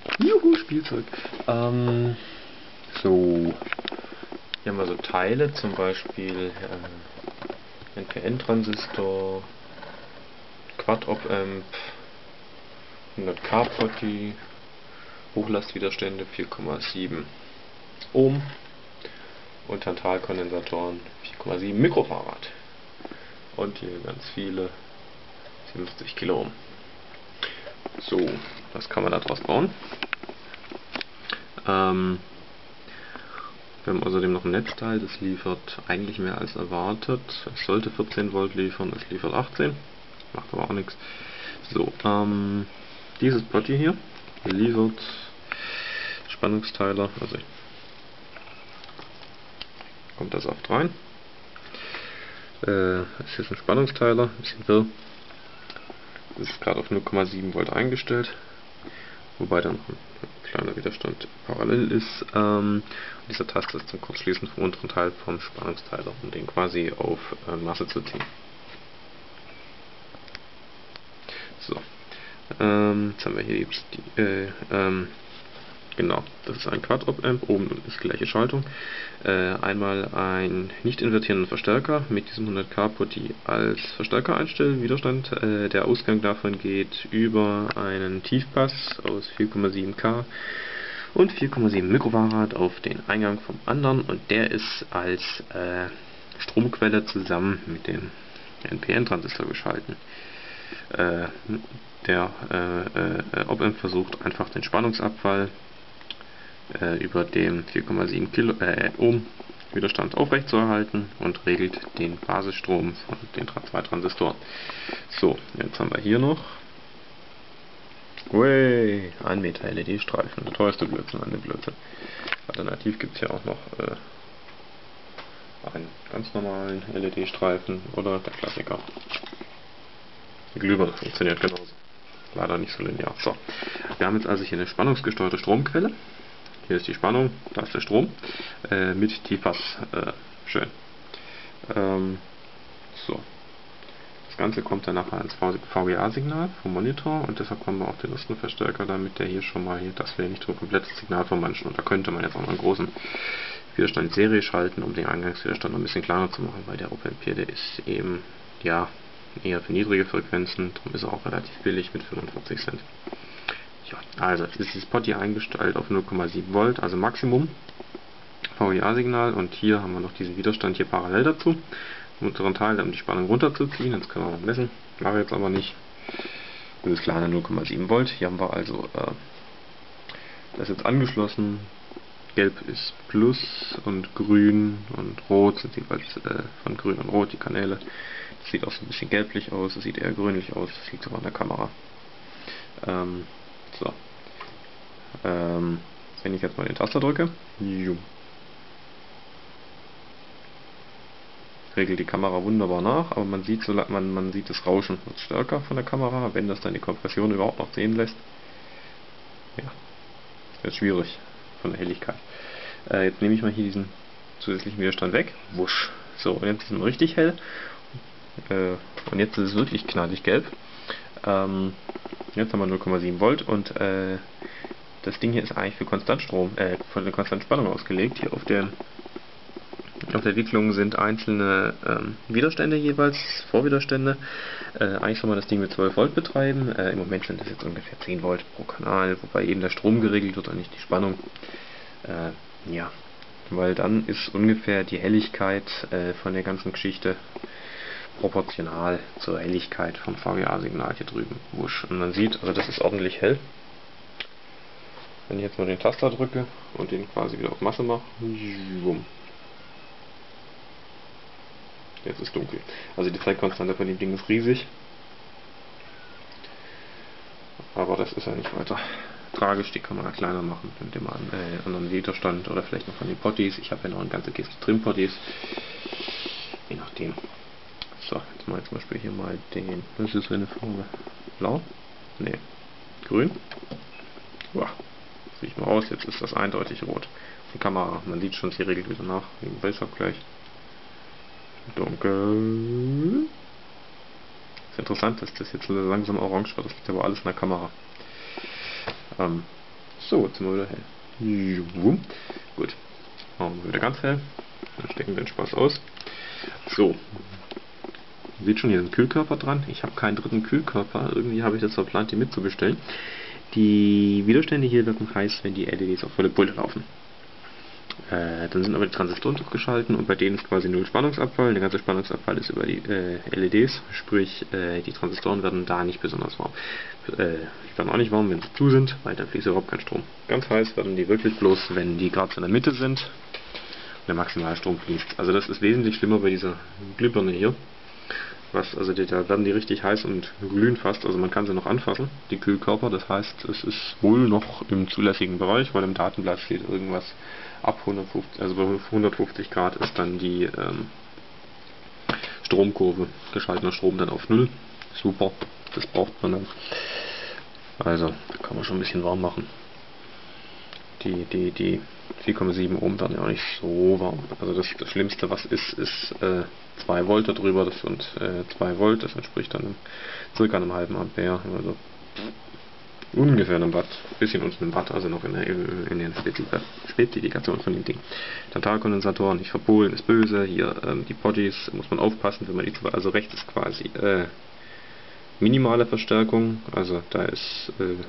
Juhu, Spielzeug. So. Hier haben wir so Teile, zum Beispiel NPN-Transistor, Quad-Op-Amp, 100K-Potty, Hochlastwiderstände 4,7 Ohm und Tantalkondensatoren 4,7 Mikrofarad. Und hier ganz viele 50 Kilo Ohm. So, was kann man daraus bauen? Wir haben außerdem noch ein Netzteil, das liefert eigentlich mehr als erwartet. Es sollte 14 Volt liefern, es liefert 18. Macht aber auch nichts. So, dieses Potty hier liefert Spannungsteiler, also kommt das Saft rein. Es ist ein Spannungsteiler, ein bisschen wirr. Das ist gerade auf 0,7 Volt eingestellt, wobei dann noch ein kleiner Widerstand parallel ist. Dieser Taster ist zum Kurzschließen vom unteren Teil vom Spannungsteiler, um den quasi auf Masse zu ziehen. So, jetzt haben wir hier jetzt die, genau, das ist ein Quad-Op-Amp, oben ist die gleiche Schaltung. Einmal ein nicht invertierenden Verstärker mit diesem 100K-Potty als Verstärker einstellen, Widerstand. Der Ausgang davon geht über einen Tiefpass aus 4,7K und 4,7 Mikrofarad auf den Eingang vom anderen, und der ist als Stromquelle zusammen mit dem NPN-Transistor geschalten. Der Op-Amp versucht einfach den Spannungsabfall über dem 4,7 Ohm Widerstand aufrechtzuerhalten und regelt den Basisstrom von den zwei Transistoren. So, jetzt haben wir hier noch ein Meter LED-Streifen, der teuerste Blödsinn an dem Blödsinn. Alternativ gibt es hier auch noch einen ganz normalen LED-Streifen oder der Klassiker. Die Glühbirne funktioniert genauso. Leider nicht so linear. So, wir haben jetzt also hier eine spannungsgesteuerte Stromquelle. Hier ist die Spannung, da ist der Strom, mit Tiefpass, schön. So. Das Ganze kommt dann nachher ins VGA-Signal vom Monitor, und deshalb haben wir auch den ersten Verstärker, damit der hier schon mal hier, das wäre nicht so ein komplettes Signal von manchen, und da könnte man jetzt auch noch einen großen Widerstand in Serie schalten, um den Eingangswiderstand noch ein bisschen kleiner zu machen, weil der Op-Amp hier, der ist eben, ja, eher für niedrige Frequenzen, darum ist er auch relativ billig mit 45 Cent. Ja, also ist dieses Potty eingestellt auf 0,7 Volt, also Maximum VGA-Signal, und hier haben wir noch diesen Widerstand hier parallel dazu, im unteren Teil, um die Spannung runterzuziehen. Jetzt können wir mal messen, mache ich jetzt aber nicht. Das ist kleine 0,7 Volt. Hier haben wir also das jetzt angeschlossen. Gelb ist Plus und Grün und Rot sind jeweils von Grün und Rot die Kanäle. Das sieht auch so ein bisschen gelblich aus, das sieht eher grünlich aus, das liegt sogar an der Kamera. So. Wenn ich jetzt mal den Taster drücke, regelt die Kamera wunderbar nach, aber man sieht, man sieht das Rauschen wird stärker von der Kamera, wenn das dann die Kompression überhaupt noch sehen lässt. Ja, das wird schwierig von der Helligkeit. Jetzt nehme ich mal hier diesen zusätzlichen Widerstand weg. Wusch. So, und jetzt ist es richtig hell. Und jetzt ist es wirklich knallig gelb. Jetzt haben wir 0,7 Volt, und das Ding hier ist eigentlich für Konstantstrom, für eine Konstantspannung ausgelegt. Hier auf der Entwicklung sind einzelne Widerstände jeweils, Vorwiderstände. Eigentlich soll man das Ding mit 12 Volt betreiben. Im Moment sind das jetzt ungefähr 10 Volt pro Kanal, wobei eben der Strom geregelt wird und nicht die Spannung. Ja, weil dann ist ungefähr die Helligkeit von der ganzen Geschichte proportional zur Helligkeit vom VGA-Signal hier drüben. Wusch. Und man sieht, also das ist ordentlich hell. Wenn ich jetzt mal den Taster drücke und den quasi wieder auf Masse mache, jetzt ist dunkel. Also die Zeitkonstante von dem Ding ist riesig. Aber das ist ja nicht weiter tragisch, die kann man ja kleiner machen mit dem anderen Widerstand oder vielleicht noch von den Potties. Ich habe ja noch eine ganze Kiste Trim-Potties. Je nachdem. So, jetzt mal zum Beispiel hier mal den. Was ist für eine Farbe? Blau? Ne, grün. Wow. Sieht mal aus, jetzt ist das eindeutig rot. Die Kamera, man sieht schon, sie regelt wieder nach, wegen Bildabgleich. Dunkel. Ist interessant, dass das jetzt so langsam orange wird, das liegt aber alles in der Kamera. So, jetzt sind wir wieder hell. Juhu. Gut. Machen wir wieder ganz hell. Dann stecken wir den Spaß aus. So. Ihr seht schon, hier ist ein Kühlkörper dran. Ich habe keinen dritten Kühlkörper. Irgendwie habe ich das verplant, die mitzubestellen. Die Widerstände hier wirken heiß, wenn die LEDs auf volle Pulle laufen. Dann sind aber die Transistoren durchgeschalten und bei denen ist quasi null Spannungsabfall. Der ganze Spannungsabfall ist über die LEDs, sprich die Transistoren werden da nicht besonders warm. Die werden auch nicht warm, wenn sie zu sind, weil dann fließt überhaupt kein Strom. Ganz heiß werden die wirklich bloß, wenn die gerade so in der Mitte sind und der maximale Strom fließt. Also das ist wesentlich schlimmer bei dieser Glühbirne hier. Also da werden die richtig heiß und glühen fast, also man kann sie noch anfassen, die Kühlkörper, das heißt, es ist wohl noch im zulässigen Bereich, weil im Datenblatt steht irgendwas ab 150, also bei 150 Grad ist dann die Stromkurve, geschalteter Strom dann auf 0, super, das braucht man dann, also da kann man schon ein bisschen warm machen. Die 4,7 Ohm werden ja auch nicht so warm. Also das Schlimmste, was ist 2 Volt darüber. Das sind 2 Volt, das entspricht dann circa einem halben Ampere. Also ungefähr einem Watt, bisschen unter einem Watt, also noch in der Spezifikation von dem Ding. Tantalkondensatoren, nicht verpolen, ist böse. Hier die Poddies, muss man aufpassen, wenn man die, also rechts ist quasi minimale Verstärkung, also da ist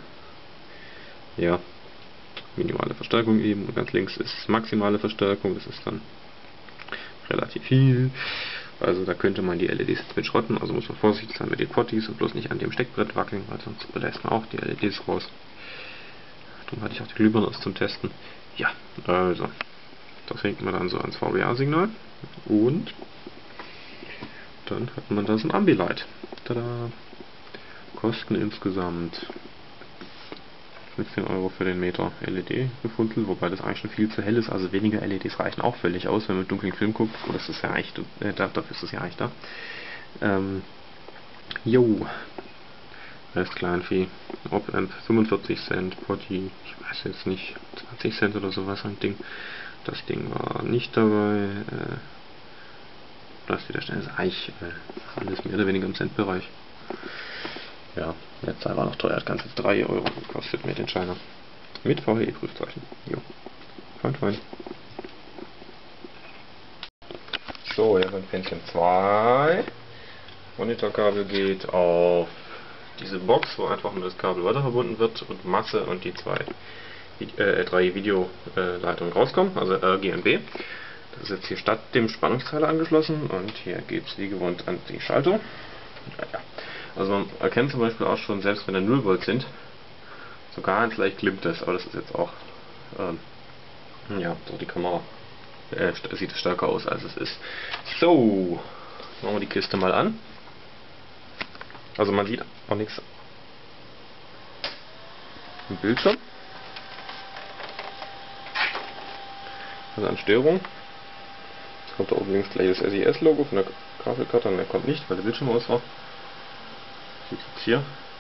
ja minimale Verstärkung eben, und ganz links ist maximale Verstärkung, das ist dann relativ viel. Also da könnte man die LEDs jetzt mit schrotten, also muss man vorsichtig sein mit den Potties und bloß nicht an dem Steckbrett wackeln, weil sonst belässt man auch die LEDs raus. Darum hatte ich auch die Glühbirne aus zum Testen. Ja, also das hängt man dann so ans VGA-Signal und dann hat man da so ein Ambilight. Tada! Kosten insgesamt 15 € für den Meter LED-Gefundel, wobei das eigentlich schon viel zu hell ist, also weniger LEDs reichen auch völlig aus, wenn man mit dunklen Film guckt, oh, das ist ja eigentlich, dafür ist das ja eigentlich da. Jo, Rest Kleinvieh, Op-Amp 45 Cent, Potty, ich weiß jetzt nicht, 20 Cent oder sowas ein Ding. Das Ding war nicht dabei, das Widerstand ist eigentlich alles mehr oder weniger im Centbereich. Ja, der Zahl war noch teuer, das Ganze 3 € gekostet mit den Scheiner. Mit VHE-Prüfzeichen. Jo. Fein. So, jetzt ein Pinchen 2. Monitorkabel geht auf diese Box, wo einfach nur das Kabel weiter verbunden wird und Masse und die 3 Videoleitungen rauskommen, also RG und B. Das ist jetzt hier statt dem Spannungsteiler angeschlossen und hier geht es wie gewohnt an die Schaltung. Ja. Also man erkennt zum Beispiel auch schon, selbst wenn da 0 Volt sind, so ganz leicht glimmt das, aber das ist jetzt auch, ja, so die Kamera sieht es stärker aus als es ist. So, machen wir die Kiste mal an. Also man sieht auch nichts im Bildschirm. Also an Störung. Jetzt kommt da oben links gleich das SES-Logo von der Grafikkarte, und der kommt nicht, weil der Bildschirm aus war. Sieht jetzt hier.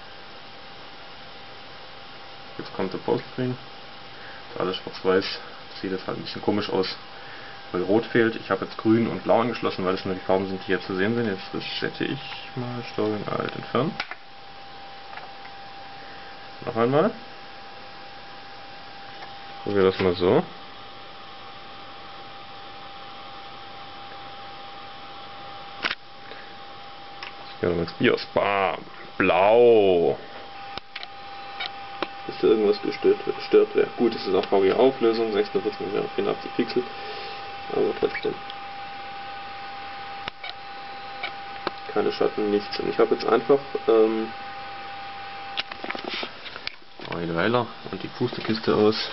Jetzt kommt der Postscreen. Das ist alles schwarz-weiß. Sieht jetzt halt ein bisschen komisch aus, weil rot fehlt. Ich habe jetzt grün und blau angeschlossen, weil das nur die Farben sind, die hier zu sehen sind. Jetzt resette ich mal Steuerung Alt entfernen. Noch einmal. Probier das mal so. Ja, dann ins BIOS. Bam! Blau! Ist da irgendwas gestört wäre. Gut, es ist auch VGA-Auflösung, 46x84 Pixel, aber trotzdem. Keine Schatten, nichts. Und ich habe jetzt einfach neue Weiler und die Pusterkiste aus.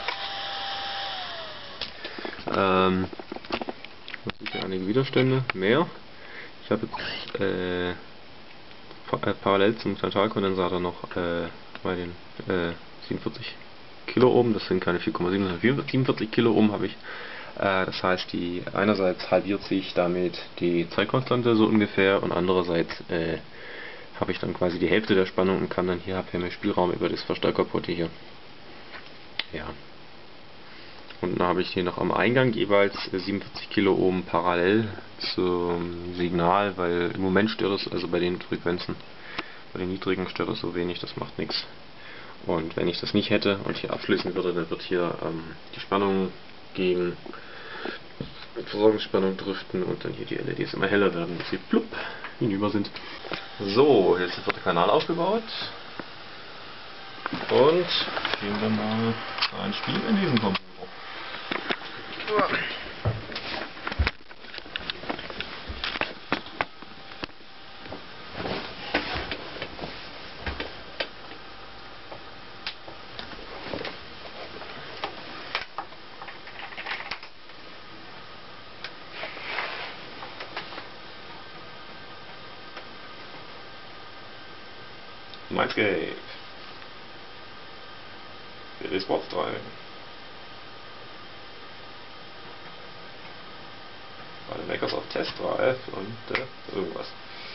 Man sieht hier einige Widerstände, mehr. Ich habe jetzt parallel zum Tantalkondensator noch bei den 47 Kiloohm, das sind keine 4,7, sondern 47 Kiloohm habe ich. Das heißt, einerseits halbiert sich damit die Zeitkonstante so ungefähr und andererseits habe ich dann quasi die Hälfte der Spannung und kann dann hier habe mehr Spielraum über das Verstärkerport hier. Ja. Und dann habe ich hier noch am Eingang jeweils 47 Kiloohm parallel zum Signal, weil im Moment stört es, also bei den Frequenzen, bei den niedrigen stört es so wenig, das macht nichts. Und wenn ich das nicht hätte und hier abschließen würde, dann wird hier die Spannung gegen Versorgungsspannung driften und dann hier die LEDs immer heller werden, bis sie plupp hinüber sind. So, hier ist der 4. Kanal aufgebaut. Und gehen wir mal ein Spiel in diesen Computer. Mindscape. CD Sports 3. Bei den Microsoft Test Drive und irgendwas.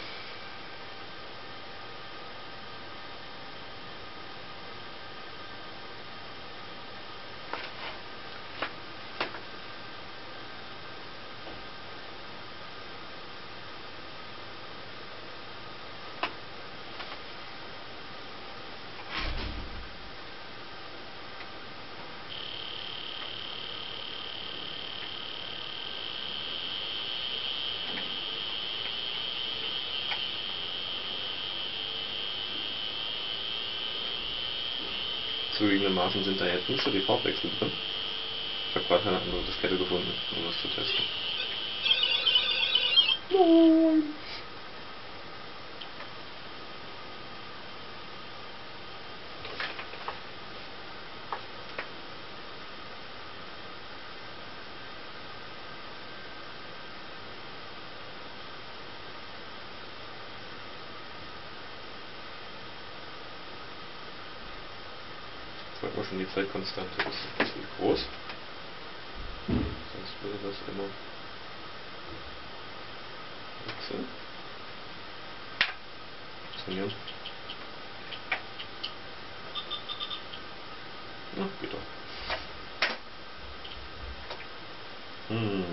Zugegebenermaßen sind da jetzt nicht so die Farbwechsel drin. Ich habe gerade eine andere Diskette gefunden, um das zu testen. Nein! Jetzt wir schon die Zeitkonstante, das ist ein bisschen groß. Sonst würde das immer wechseln. Funktionieren. Na, geht doch.